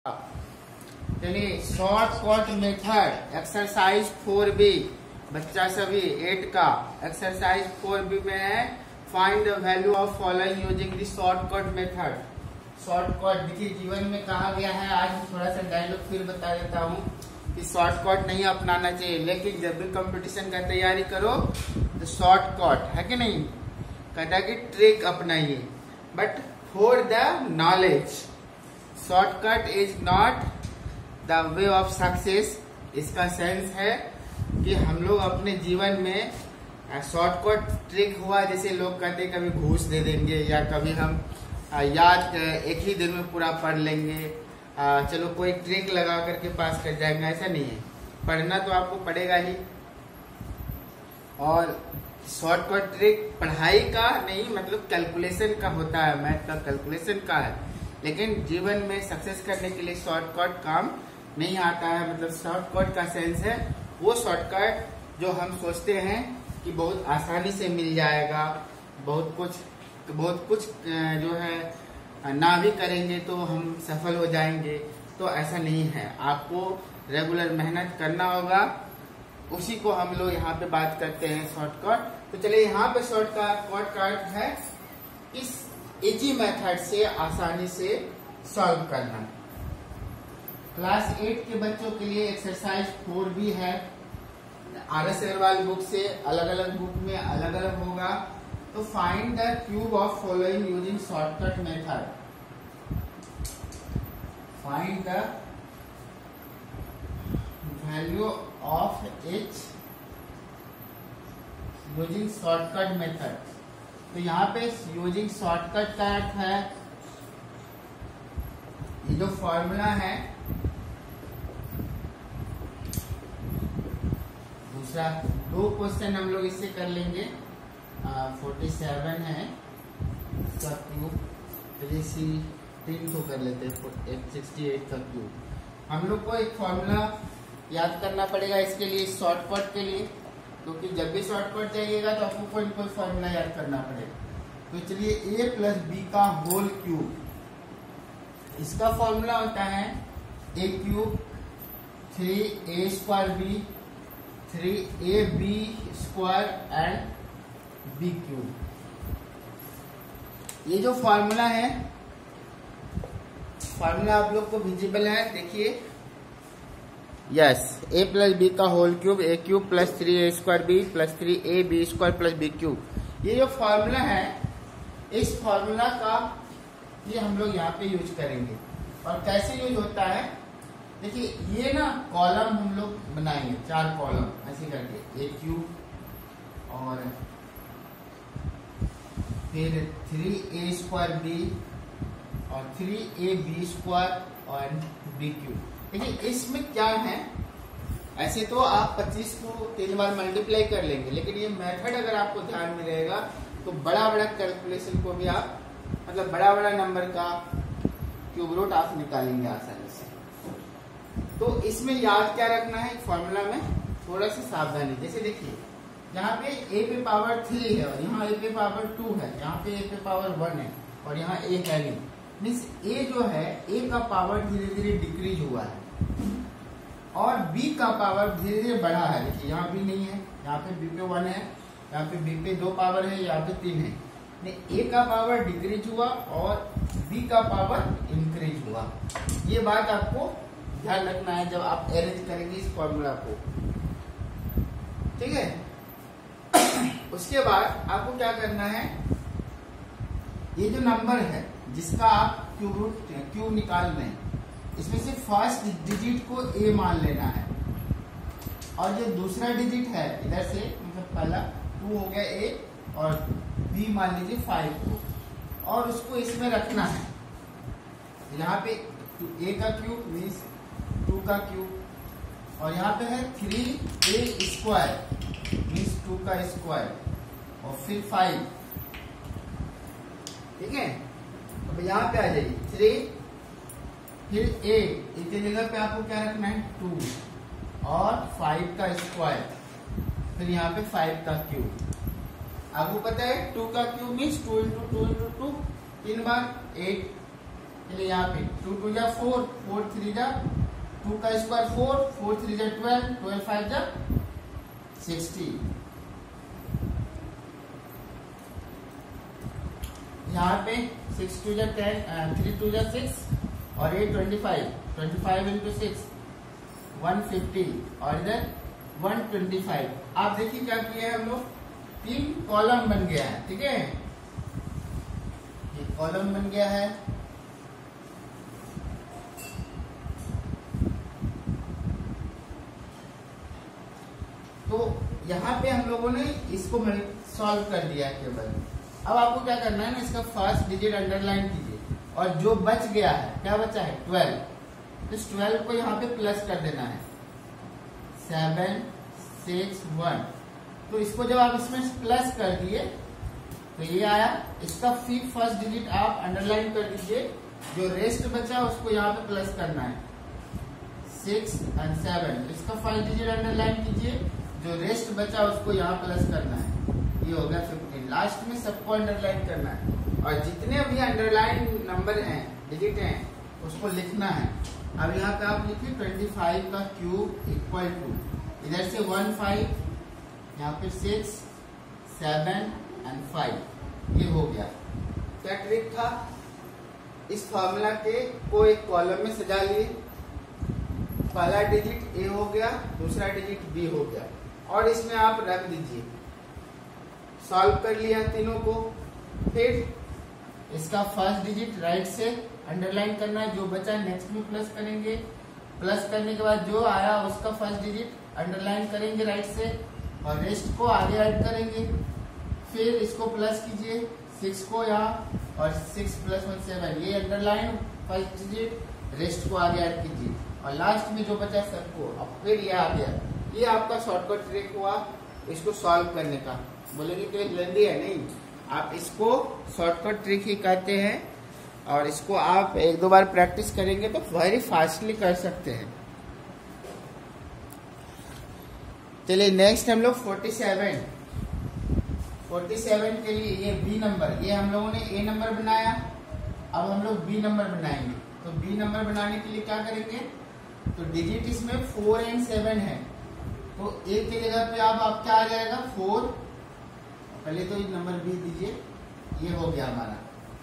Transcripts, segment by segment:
चलिए shortcut method exercise 4B बच्चा सभी 8 का एक्सरसाइज 4B में है find the value of following using the shortcut method. Shortcut देखिए जीवन में कहा गया है, आज थोड़ा सा डायलॉग फिर बता देता हूँ कि शॉर्टकट नहीं अपनाना चाहिए, लेकिन जब भी कंपटीशन का तैयारी करो तो शॉर्टकट है कि नहीं, कहता है कि ट्रिक अपनाइए, but for the knowledge shortcut is not the way of success. इसका सेंस है कि हम लोग अपने जीवन में शॉर्टकट ट्रिक हुआ, जैसे लोग कहते कभी घूस दे देंगे या कभी हम याद एक ही दिन में पूरा पढ़ लेंगे, चलो कोई ट्रिक लगा करके पास कर जाएंगे, ऐसा नहीं है। पढ़ना तो आपको पड़ेगा ही, और शॉर्टकट ट्रिक पढ़ाई का नहीं, मतलब कैलकुलेशन का होता है, मैथ का कैलकुलेशन का है, लेकिन जीवन में सक्सेस करने के लिए शॉर्टकट काम नहीं आता है। मतलब शॉर्टकट का सेंस है वो शॉर्टकट जो हम सोचते हैं कि बहुत आसानी से मिल जाएगा, बहुत कुछ जो है ना भी करेंगे तो हम सफल हो जाएंगे, तो ऐसा नहीं है। आपको रेगुलर मेहनत करना होगा, उसी को हम लोग यहाँ पे बात करते हैं शॉर्टकट। तो चलिए यहाँ पे शॉर्टकट है इस इजी मेथड से आसानी से सॉल्व करना। क्लास 8 के बच्चों के लिए एक्सरसाइज 4B है, RS अग्रवाल बुक से, अलग अलग बुक में अलग अलग होगा। तो find the cube of following using shortcut method. Find the value of h using shortcut method. तो यहाँ पे यूजिंग शॉर्टकट का अर्थ है ये जो फॉर्मूला है, दूसरा 2 क्वेश्चन हम लोग इससे कर लेंगे। 47 है इसका क्यूब, 3 को कर लेते हैं, 68 का क्यूब। हम लोग को एक फॉर्मूला याद करना पड़ेगा इसके लिए, शॉर्टकट के लिए, क्योंकि जब भी शॉर्टकट जाइएगा तो आपको कोई कोई फॉर्मूला याद करना पड़ेगा। तो चलिए a प्लस बी का होल क्यूब, इसका फॉर्मूला होता है a cube 3a square b 3ab square and b cube. ये जो फॉर्मूला है, फॉर्मूला आप लोग को विजिबल है, देखिए, यस, a प्लस बी का whole cube a cube plus 3a square b plus 3ab square plus b cube. ये जो फॉर्मूला है, इस फॉर्मूला का ये हम लोग यहाँ पे यूज करेंगे। और कैसे यूज होता है, देखिए ये ना कॉलम हम लोग बनाएंगे, 4 कॉलम ऐसे करके, a क्यूब और फिर 3a स्क्वायर b और 3ab स्क्वायर और b क्यूब। देखिए इसमें क्या है, ऐसे तो आप 25 को 3 बार मल्टीप्लाई कर लेंगे, लेकिन ये मेथड अगर आपको ध्यान में रहेगा तो बड़ा बड़ा कैलकुलेशन को भी आप, मतलब बड़ा बड़ा नंबर का क्यूब रूट आप निकालेंगे आसानी से। तो इसमें याद क्या रखना है, फॉर्मूला में थोड़ा सा सावधानी। जैसे देखिए यहाँ पे a पे पावर 3 है और यहाँ a पे पावर 2 है, यहाँ पे a पे पावर 1 है और यहाँ a है नहीं, मीन्स a जो है, a का पावर धीरे धीरे डिक्रीज हुआ है और b का पावर धीरे धीरे बढ़ा है। देखिए यहाँ b नहीं है, यहाँ पे b पे 1 है, यहाँ पे b पे 2 पावर है, यहाँ पे 3 है। a का पावर डिक्रीज हुआ और b का पावर इंक्रीज हुआ। ये बात आपको ध्यान रखना है जब आप अरेंज करेंगे इस फॉर्मूला को, ठीक है। उसके बाद आपको क्या करना है, ये जो नंबर है जिसका आप क्यूब निकाल रहे हैं, इसमें से फर्स्ट डिजिट को a मान लेना है और जो दूसरा डिजिट है इधर से, मतलब पहला 2 हो गया a और b मान लीजिए 5 को, और उसको इसमें रखना है। यहाँ पे a का क्यूब मीन्स 2 का क्यूब, और यहाँ पे है 3a स्क्वायर मीन्स 2 का स्क्वायर और फिर 5, ठीक है। अब यहाँ पे आ जाइए 3 फिर a, इतनी जगह पे आपको क्या रखना है 2 और 5 का स्क्वायर, फिर यहाँ पे 5 का क्यूब। आपको पता है 2 का क्यूब मीन्स 2 इंटू 2 इंटू 2, 3 बार 8, चलिए यहाँ पे 2 2 जा 4, 4 3 जा 2 का स्क्वायर 4, 4 3 जा 12, 12 5 जा 60। यहाँ पे 6 2 जा 10, 3 2 जा 6 और ये 25, 25 into 6 150 और इधर 125। आप देखिए क्या किया है हम लोग, 3 कॉलम बन गया है, ठीक है, ये कॉलम बन गया है। तो यहाँ पे हम लोगों ने इसको सॉल्व कर दिया है केवल। अब आपको क्या करना है ना, इसका फर्स्ट डिजिट अंडरलाइन कीजिए और जो बच गया है, क्या बचा है 12, इस 12 को यहाँ पे प्लस कर देना है 7 6 1। तो इसको जब आप इसमें प्लस कर दिए तो ये आया, इसका फिर फर्स्ट डिजिट आप अंडरलाइन कर दीजिए, जो रेस्ट बचा उसको यहाँ पे प्लस करना है 6 और 7। इसका फर्स्ट डिजिट अंडरलाइन कीजिए, जो रेस्ट बचा उसको यहाँ प्लस करना है, ये हो गया 15। लास्ट में सबको अंडरलाइन करना है और जितने भी अंडरलाइन नंबर हैं, डिजिट हैं, उसको लिखना है। अब यहाँ पे आप लिखिए 25 का क्यूब इक्वल टू, इधर से 1 5, यहाँ पे 6 7 और 5, ये हो गया। क्या ट्रिक था, इस फॉर्मूला के को एक कॉलम में सजा लिए, पहला डिजिट ए हो गया, दूसरा डिजिट बी हो गया और इसमें आप रख दीजिए। सॉल्व कर लिया तीनों को, फिर इसका फर्स्ट डिजिट राइट से अंडरलाइन करना है, जो बचा नेक्स्ट में प्लस करेंगे, प्लस करने के बाद जो आया उसका फर्स्ट डिजिट अंडरलाइन करेंगे राइट से और रेस्ट को आगे ऐड करेंगे। फिर इसको प्लस कीजिए 6 को यहाँ और 6 + 1 7, ये अंडरलाइन फर्स्ट डिजिट, रेस्ट को आगे ऐड कीजिए और लास्ट में जो बचा सबको, अब फिर ये आ गया। ये आपका शॉर्टकट ट्रिक हुआ इसको सॉल्व करने का। बोलेंगे तो लेंदी है, नहीं, आप इसको शॉर्टकट ट्रिक ही कहते हैं और इसको आप 1-2 बार प्रैक्टिस करेंगे तो वेरी फास्टली कर सकते हैं। चलिए नेक्स्ट हम लोग 47 के लिए ये बी नंबर, ये हम लोगों ने ए नंबर बनाया, अब हम लोग बी नंबर बनाएंगे। तो बी नंबर बनाने के लिए क्या करेंगे, तो डिजिट इसमें 4 और 7 है, तो ए की जगह पे आप क्या आ जाएगा 4, पहले तो नंबर बी दीजिए, ये हो गया हमारा,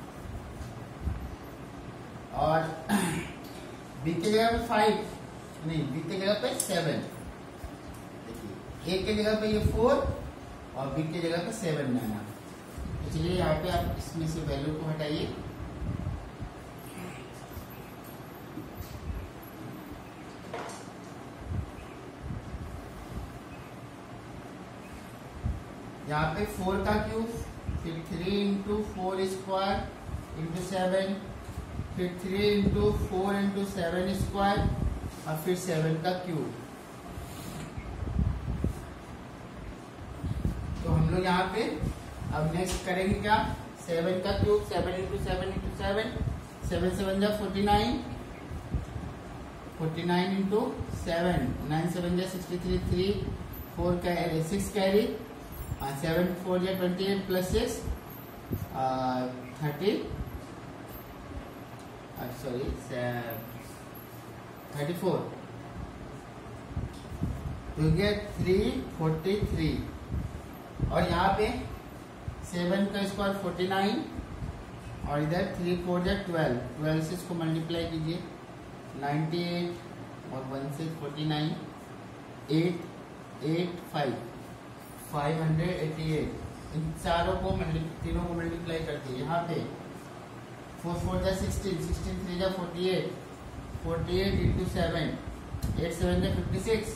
और बी की जगह पे 5 नहीं, बी की जगह पे 7, देखिए ए की जगह पे ये 4 और बी की जगह पे 7 लाना। तो चलिए यहाँ पे आप इसमें से वैल्यू को हटाइए, यहाँ पे 4 का क्यूब, फिर 3 × 4 स्क्वायर × 7, फिर 3 × 4 × 7 स्क्वायर और फिर 7 का क्यूब। तो हम लोग यहाँ पे अब नेक्स्ट करेंगे क्या, 7 का क्यूब, 7 × 7 × 7, 7 7 जा 49, 49 × 7, 9 7 जा 63, 3 4 कैरी 6 कैरी, 7 4 जा 28 + 6 30, सॉरी 34, तो गया 343 और यहाँ पे 7 का स्क्वायर 49 और इधर 3 4 जा 12, 12 से इसको मल्टीप्लाई कीजिए 98 और 1 से 49, 8 8 5 588, इन चारों को तीनों को मल्टीप्लाई कर दिए। यहाँ पे 4 4 जा 16, 16 3 जा 48, 48 × 7, 8 7 जा 56,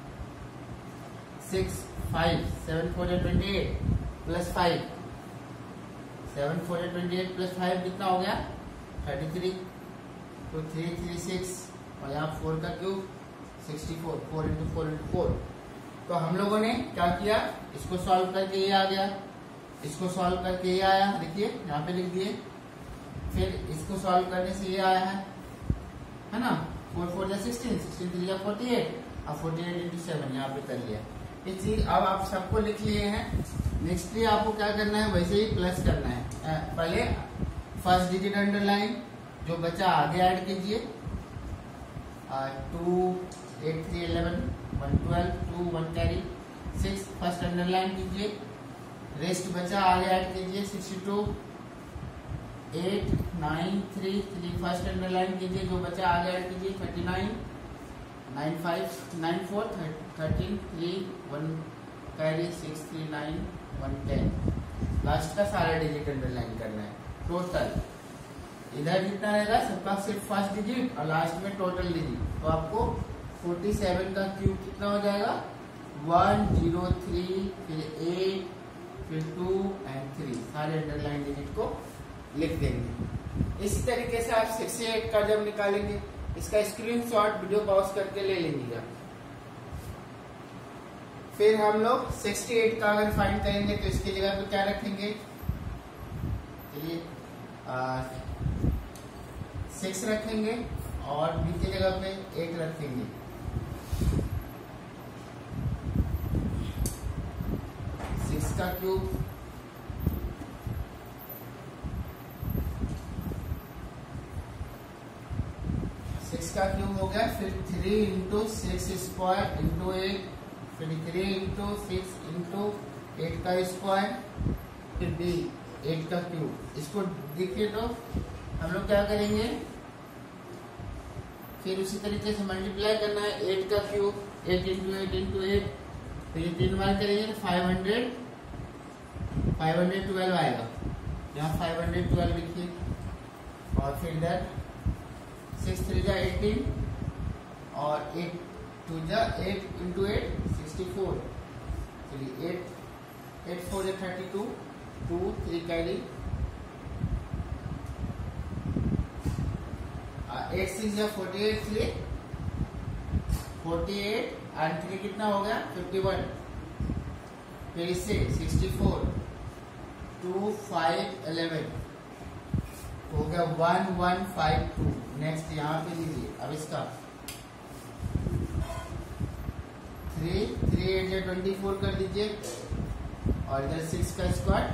6 5 7 4 जा 28 + 5, 7 4 जा 28 + 5 कितना हो गया 33, तो 336 और यहाँ 4 का क्यूब 64, 4 × 4 × 4। तो हम लोगों ने क्या किया, इसको सॉल्व करके ये आ गया, इसको सॉल्व करके ये आया, देखिए यहाँ पे लिख दिए, फिर इसको सॉल्व करने से ये आया है ना, 4 4 जा 16, 16 3 जा 48 और 48 × 7 यहाँ पे कर लिया। ये चीज अब आप सबको लिख लिए हैं। नेक्स्ट आपको क्या करना है, वैसे ही प्लस करना है। पहले फर्स्ट डिजिट अंडरलाइन, जो बचा आगे ऐड कीजिए। 2 8 3 11 1 12 2 1 कैरी 6 फर्स्ट अंडरलाइन कीजिए। रेस्ट बचा आगे ऐड कीजिए। 62 8 9 3 3 फर्स्ट अंडरलाइन कीजिए। जो बचा आगे ऐड कीजिए। 39 9 5 9 4 13 3 1 कैरी 6 3 9 1 10। लास्ट का सारा डिजिट अंडरलाइन करना है। टोटल इधर जितना रहेगा सबका सिर्फ फर्स्ट डिजिट और लास्ट में टोटल डिजिट। तो आपको 47 का क्यूब कितना हो जाएगा? 1 0 3 फिर 8 फिर 2 एंड 3 सारे अंडरलाइन डिजिट को लिख देंगे। इस तरीके से आप 68 का जब निकालेंगे इसका स्क्रीनशॉट वीडियो पॉज करके ले लीजिएगा। फिर हम लोग 68 का अगर फाइंड करेंगे तो इसकी जगह पे क्या रखेंगे? चलिए 6 रखेंगे और बी की जगह पे 8 रखेंगे। सिक्स का क्यूब 6 का क्यूब हो गया। फिर 3 इंटू 6 स्क्वायर इंटू 8 फिर 3 इंटू 6 इंटू 8 का स्क्वायर फिर बी 8 का क्यूब। इसको देखिए तो हम लोग क्या करेंगे? फिर उसी तरीके से मल्टीप्लाई करना है। 8 का क्यूब 8 इंटू 8 इंटू 8 तो ये 3 बार करेंगे तो 512 आएगा। यहाँ 512 लिखिए और फिर इधर 6 3 जा 18 और 8 2 जा 8 इंटू 8 64। चलिए 8 4 जा 32 2 3 कैरी 8 6 जा 48 3 48 एंड 3 कितना हो गया? 51। फिर इससे 64 2 5 11 हो गया 1 1 5 2। नेक्स्ट यहाँ पे लीजिए। अब इसका 3 3 8 या 24 कर दीजिए और इधर 6 का स्क्वायर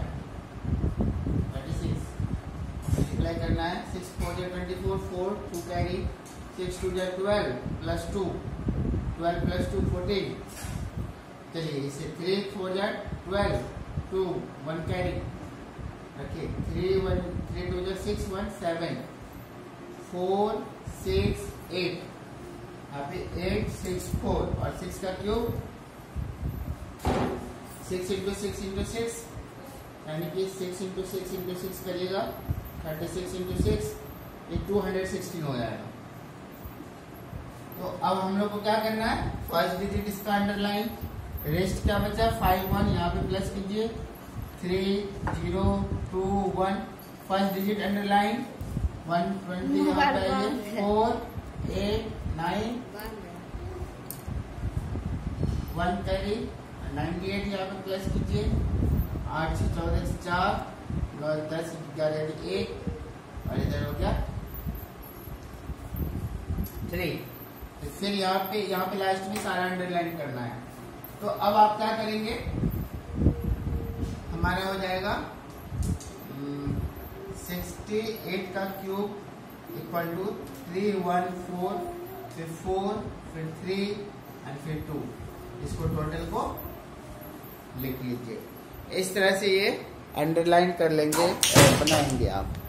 36 मल्टीप्लाई करना है। 6 4 या 24 4 2 कैरी 6 2 या 12 प्लस 2 12 प्लस 2 14। चलिए इसे 3 4 या 12 2 1 कैरी रखिए। 3 1 3 2 या 6 1 7 4 6 8 यहाँ पे 8 6 4 और 6 का क्यूब 6 इंटू 6 इंटू 6 यानी कि 6 इंटू 6 इंटू 6 करिएगा 36 इंटू 6 ये 216 हो जाएगा। तो अब हम लोग को क्या करना है? फर्स्ट डिजिट इसका अंडरलाइन। रेस्ट क्या बचा? 5 1 यहाँ पे प्लस कीजिए। 3 0 2 1 फर्स्ट डिजिट अंडरलाइन 120 यहाँ पे आइए। 4 8 9 1 कैरी 98 यहाँ पे प्लस कीजिए। 8 से 14 से 4 9 10 11 1 और इधर हो गया 3। तो फिर यहाँ पे लास्ट में सारा अंडरलाइन करना है। तो अब आप क्या करेंगे? हमारा हो जाएगा 68 का क्यूब इक्वल टू 3 1 4 फिर 4 फिर 3 एंड फिर 2। इसको टोटल को लिख लीजिए। इस तरह से ये अंडरलाइन कर लेंगे बनाएंगे आप।